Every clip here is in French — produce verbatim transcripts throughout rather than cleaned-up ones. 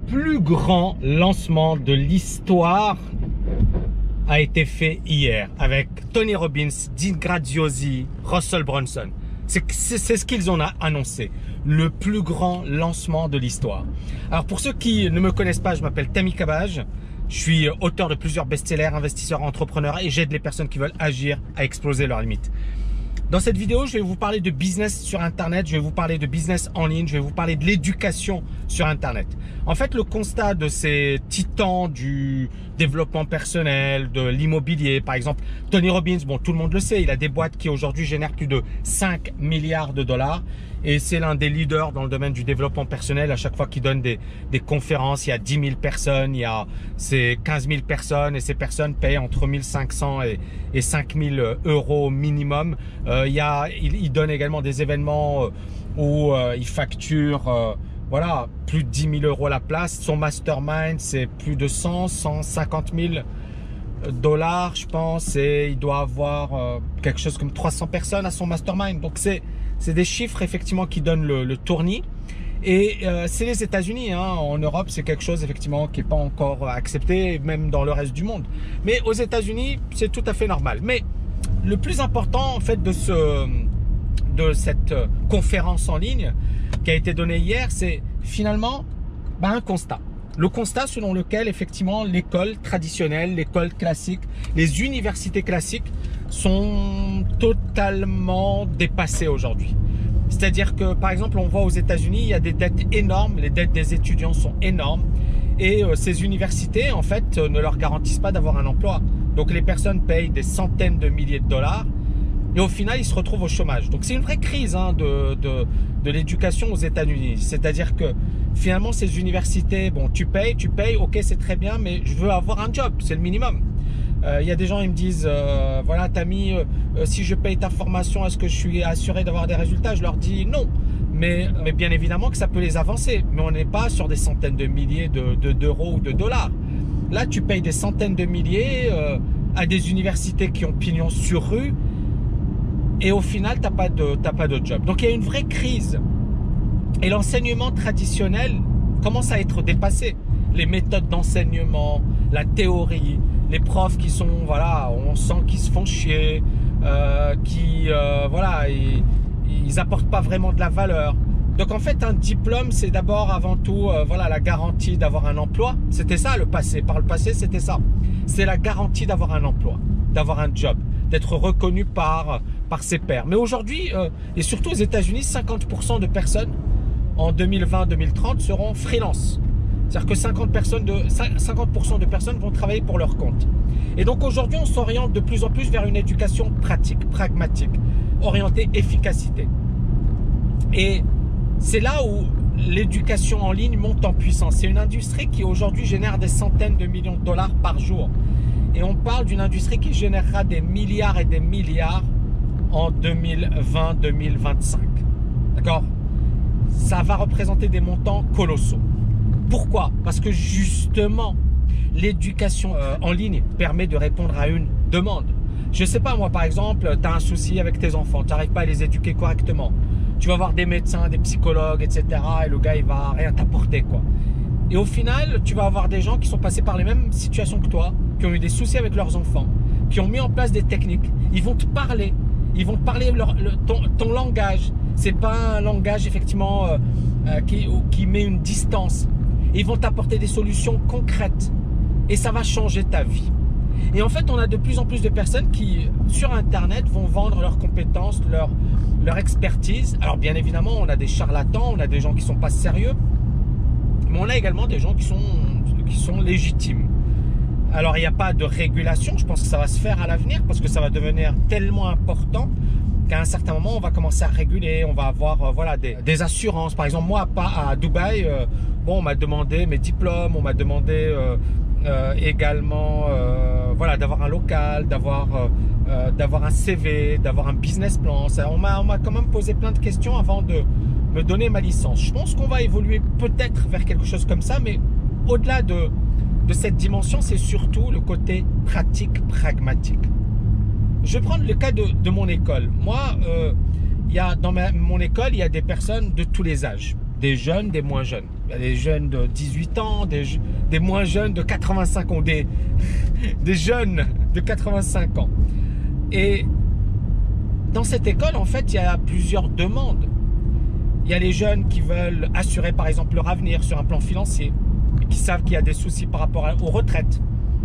plus grand lancement de l'histoire a été fait hier avec Tony Robbins, Dean Graziosi, Russell Brunson. C'est ce qu'ils ont annoncé, le plus grand lancement de l'histoire. Alors pour ceux qui ne me connaissent pas, je m'appelle Tammy Cabage. Je suis auteur de plusieurs best-sellers, investisseur, entrepreneur et j'aide les personnes qui veulent agir à exploser leurs limites. Dans cette vidéo, je vais vous parler de business sur Internet, je vais vous parler de business en ligne, je vais vous parler de l'éducation sur Internet. En fait, le constat de ces titans du développement personnel, de l'immobilier, par exemple, Tony Robbins, bon, tout le monde le sait, il a des boîtes qui aujourd'hui génèrent plus de cinq milliards de dollars et c'est l'un des leaders dans le domaine du développement personnel. À chaque fois qu'il donne des, des conférences, il y a dix mille personnes, il y a c'est quinze mille personnes et ces personnes payent entre mille cinq cents et, et cinq mille euros minimum. Euh, il, y a, il, il donne également des événements où euh, il facture euh, voilà, plus de dix mille euros la place. Son mastermind, c'est plus de cent, cent cinquante mille dollars, je pense, et il doit avoir euh, quelque chose comme trois cents personnes à son mastermind. Donc, c'est c'est des chiffres, effectivement, qui donnent le, le tournis. Et euh, c'est les États-Unis, hein. En Europe, c'est quelque chose, effectivement, qui n'est pas encore accepté, même dans le reste du monde. Mais aux États-Unis, c'est tout à fait normal. Mais le plus important, en fait, de, ce, de cette conférence en ligne qui a été donnée hier, c'est finalement ben, un constat. Le constat selon lequel, effectivement, l'école traditionnelle, l'école classique, les universités classiques sont totalement dépassées aujourd'hui. C'est-à-dire que, par exemple, on voit aux États-Unis, il y a des dettes énormes, les dettes des étudiants sont énormes et euh, ces universités, en fait, euh, ne leur garantissent pas d'avoir un emploi. Donc, les personnes payent des centaines de milliers de dollars et au final, ils se retrouvent au chômage. Donc, c'est une vraie crise hein, de, de, de l'éducation aux États-Unis. C'est-à-dire que, finalement, ces universités, bon, tu payes, tu payes, ok, c'est très bien, mais je veux avoir un job, c'est le minimum. Il euh, y a des gens, ils me disent, euh, voilà, Tammy, euh, euh, si je paye ta formation, est-ce que je suis assuré d'avoir des résultats? Je leur dis non. Mais, mais bien évidemment que ça peut les avancer. Mais on n'est pas sur des centaines de milliers de, de, d'euros ou de dollars. Là, tu payes des centaines de milliers euh, à des universités qui ont pignon sur rue. Et au final, tu n'as pas de, t'as pas de job. Donc, il y a une vraie crise. Et l'enseignement traditionnel commence à être dépassé. Les méthodes d'enseignement, la théorie, les profs qui sont, voilà, on sent qu'ils se font chier, euh, qui, euh, voilà, ils, ils apportent pas vraiment de la valeur. Donc en fait, un diplôme, c'est d'abord avant tout, euh, voilà, la garantie d'avoir un emploi. C'était ça le passé. Par le passé, c'était ça. C'est la garantie d'avoir un emploi, d'avoir un job, d'être reconnu par par ses pairs. Mais aujourd'hui, euh, et surtout aux États-Unis, cinquante pour cent de personnes en deux mille vingt deux mille trente seront freelance. C'est-à-dire que cinquante pour cent de personnes vont travailler pour leur compte. Et donc aujourd'hui, on s'oriente de plus en plus vers une éducation pratique, pragmatique, orientée efficacité. Et c'est là où l'éducation en ligne monte en puissance. C'est une industrie qui aujourd'hui génère des centaines de millions de dollars par jour. Et on parle d'une industrie qui générera des milliards et des milliards en deux mille vingt deux mille vingt-cinq. D'accord? Ça va représenter des montants colossaux. Pourquoi? Parce que justement, l'éducation euh, en ligne permet de répondre à une demande. Je ne sais pas, moi par exemple, tu as un souci avec tes enfants, tu n'arrives pas à les éduquer correctement. Tu vas voir des médecins, des psychologues, et cetera. Et le gars, il va rien t'apporter, quoi. Et au final, tu vas avoir des gens qui sont passés par les mêmes situations que toi, qui ont eu des soucis avec leurs enfants, qui ont mis en place des techniques. Ils vont te parler, ils vont te parler leur, le, ton, ton langage. C'est pas un langage effectivement euh, euh, qui, qui met une distance. Ils vont t'apporter des solutions concrètes et ça va changer ta vie. Et en fait, on a de plus en plus de personnes qui, sur Internet, vont vendre leurs compétences, leur, leur expertise. Alors, bien évidemment, on a des charlatans, on a des gens qui ne sont pas sérieux, mais on a également des gens qui sont, qui sont légitimes. Alors, il n'y a pas de régulation. Je pense que ça va se faire à l'avenir parce que ça va devenir tellement important qu'à un certain moment, on va commencer à réguler, on va avoir euh, voilà, des, des assurances. Par exemple, moi, à, à Dubaï, euh, bon, on m'a demandé mes diplômes, on m'a demandé euh, euh, également euh, voilà, d'avoir un local, d'avoir euh, euh, d'avoir un C V, d'avoir un business plan. Ça, on m'a quand même posé plein de questions avant de me donner ma licence. Je pense qu'on va évoluer peut-être vers quelque chose comme ça, mais au-delà de, de cette dimension, c'est surtout le côté pratique, pragmatique. Je vais prendre le cas de, de mon école. Moi, euh, il y a, dans ma, mon école, il y a des personnes de tous les âges, des jeunes, des moins jeunes. Il y a des jeunes de dix-huit ans, des, des moins jeunes de quatre-vingt-cinq ans, des, des jeunes de quatre-vingt-cinq ans. Et dans cette école, en fait, il y a plusieurs demandes. Il y a les jeunes qui veulent assurer, par exemple, leur avenir sur un plan financier, qui savent qu'il y a des soucis par rapport aux retraites.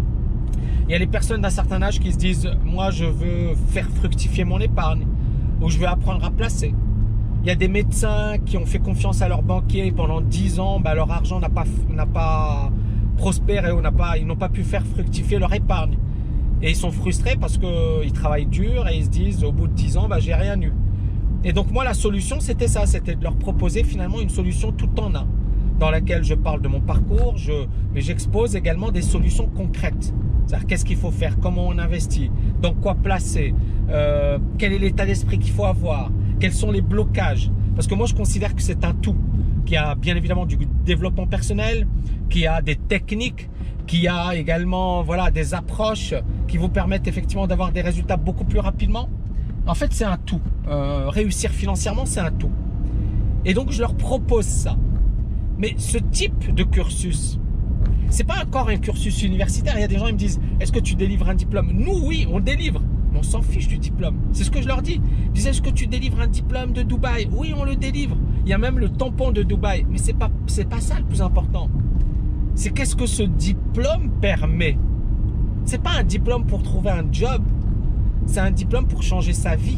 Il y a les personnes d'un certain âge qui se disent « Moi, je veux faire fructifier mon épargne » ou « Je veux apprendre à placer ». Il y a des médecins qui ont fait confiance à leur banquier et pendant dix ans, bah, leur argent n'a pas, n'a pas prospéré ou n'a pas, ils n'ont pas pu faire fructifier leur épargne. Et ils sont frustrés parce qu'ils travaillent dur et ils se disent au bout de dix ans, bah, j'ai rien eu. Et donc moi, la solution, c'était ça, c'était de leur proposer finalement une solution tout en un, dans laquelle je parle de mon parcours, je, mais j'expose également des solutions concrètes. C'est-à-dire qu'est-ce qu'il faut faire, comment on investit, dans quoi placer, euh, quel est l'état d'esprit qu'il faut avoir, quels sont les blocages. Parce que moi, je considère que c'est un tout, qui a bien évidemment du développement personnel, qui a des techniques, qui a également voilà, des approches qui vous permettent effectivement d'avoir des résultats beaucoup plus rapidement. En fait, c'est un tout. Euh, réussir financièrement, c'est un tout. Et donc, je leur propose ça. Mais ce type de cursus, c'est pas encore un cursus universitaire. Il y a des gens qui me disent, est-ce que tu délivres un diplôme? Nous, oui, on délivre. Mais on s'en fiche du diplôme. C'est ce que je leur dis. Ils disent, est-ce que tu délivres un diplôme de Dubaï? Oui, on le délivre. Il y a même le tampon de Dubaï. Mais c'est pas, c'est pas ça le plus important. C'est qu'est-ce que ce diplôme permet. C'est pas un diplôme pour trouver un job. C'est un diplôme pour changer sa vie.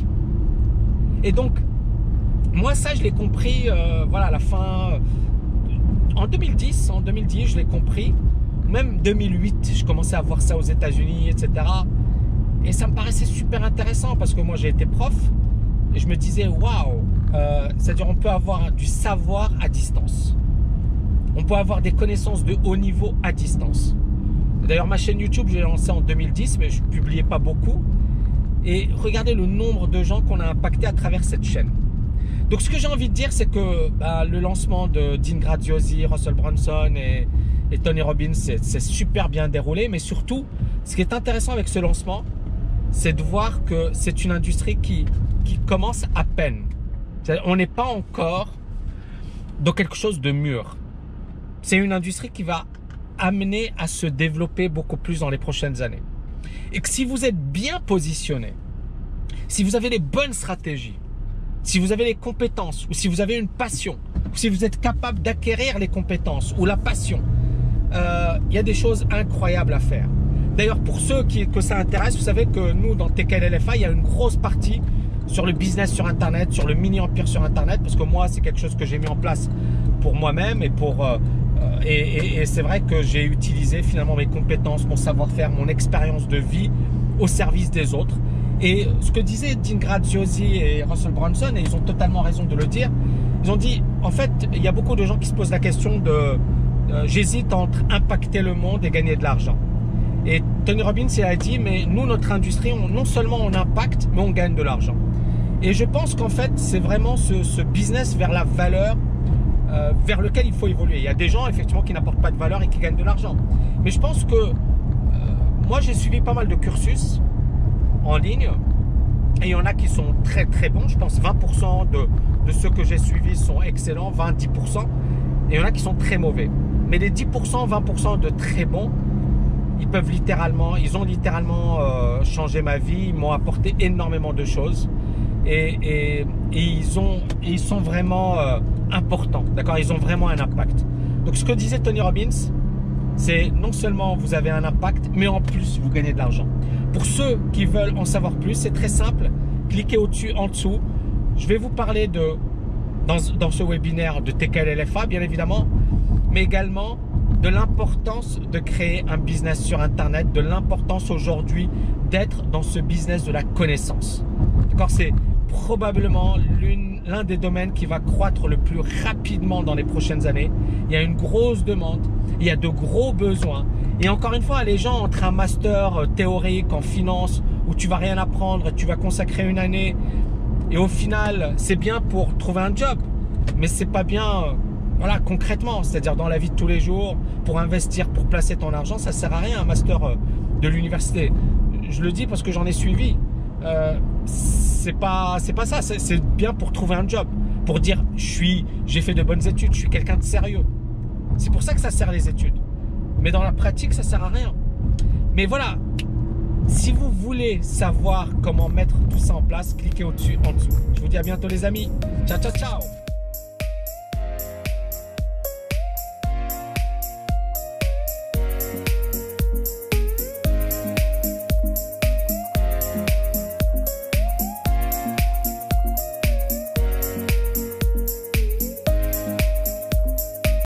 Et donc, moi, ça, je l'ai compris, euh, voilà, à la fin... Euh, En deux mille dix, en deux mille dix, je l'ai compris. Même deux mille huit, je commençais à voir ça aux États-Unis, et cetera. Et ça me paraissait super intéressant parce que moi, j'ai été prof et je me disais, waouh, euh, c'est-à-dire on peut avoir du savoir à distance. On peut avoir des connaissances de haut niveau à distance. D'ailleurs, ma chaîne YouTube, je l'ai lancée en deux mille dix, mais je ne publiais pas beaucoup. Et regardez le nombre de gens qu'on a impacté à travers cette chaîne. Donc ce que j'ai envie de dire, c'est que bah, le lancement de Dean Graziosi, Russell Brunson et, et Tony Robbins, c'est super bien déroulé. Mais surtout, ce qui est intéressant avec ce lancement, c'est de voir que c'est une industrie qui, qui commence à peine. On n'est pas encore dans quelque chose de mûr. C'est une industrie qui va amener à se développer beaucoup plus dans les prochaines années. Et que si vous êtes bien positionné, si vous avez les bonnes stratégies, si vous avez les compétences ou si vous avez une passion, ou si vous êtes capable d'acquérir les compétences ou la passion, euh, il y a des choses incroyables à faire. D'ailleurs, pour ceux qui, que ça intéresse, vous savez que nous, dans T K L L F A, il y a une grosse partie sur le business sur Internet, sur le mini-empire sur Internet, parce que moi, c'est quelque chose que j'ai mis en place pour moi-même et pour... Euh, et, et, et c'est vrai que j'ai utilisé finalement mes compétences, mon savoir-faire, mon expérience de vie au service des autres. Et ce que disaient Dean Graziosi et Russell Brunson, et ils ont totalement raison de le dire, ils ont dit, en fait, il y a beaucoup de gens qui se posent la question de euh, j'hésite entre impacter le monde et gagner de l'argent. Et Tony Robbins il a dit, mais nous, notre industrie, on, non seulement on impacte, mais on gagne de l'argent. Et je pense qu'en fait, c'est vraiment ce, ce business vers la valeur euh, vers lequel il faut évoluer. Il y a des gens, effectivement, qui n'apportent pas de valeur et qui gagnent de l'argent. Mais je pense que euh, moi, j'ai suivi pas mal de cursus en ligne et il y en a qui sont très très bons. Je pense vingt pour cent de, de ceux que j'ai suivis sont excellents, vingt à dix pour cent, et il y en a qui sont très mauvais. Mais les dix pour cent, vingt pour cent de très bons, ils peuvent littéralement, ils ont littéralement euh, changé ma vie, ils m'ont apporté énormément de choses et, et, et, ils, ont, et ils sont vraiment euh, importants, d'accord, ils ont vraiment un impact. Donc ce que disait Tony Robbins, c'est non seulement vous avez un impact, mais en plus vous gagnez de l'argent. Pour ceux qui veulent en savoir plus, c'est très simple. Cliquez au-dessus, en dessous. Je vais vous parler de, dans, dans ce webinaire de T K L L F A, bien évidemment, mais également de l'importance de créer un business sur Internet, de l'importance aujourd'hui d'être dans ce business de la connaissance. D'accord, c'est probablement l'un des domaines qui va croître le plus rapidement dans les prochaines années. Il y a une grosse demande, il y a de gros besoins. Et encore une fois, les gens entre un master théorique en finance où tu vas rien apprendre, tu vas consacrer une année et au final, c'est bien pour trouver un job, mais c'est pas bien, voilà, concrètement, c'est-à-dire dans la vie de tous les jours, pour investir, pour placer ton argent, ça sert à rien un master de l'université. Je le dis parce que j'en ai suivi. Euh, c'est pas, c'est pas ça, c'est bien pour trouver un job, pour dire je suis, j'ai fait de bonnes études, je suis quelqu'un de sérieux. C'est pour ça que ça sert les études. Mais dans la pratique, ça sert à rien. Mais voilà, si vous voulez savoir comment mettre tout ça en place, cliquez au-dessus, en dessous. Je vous dis à bientôt les amis. Ciao, ciao, ciao.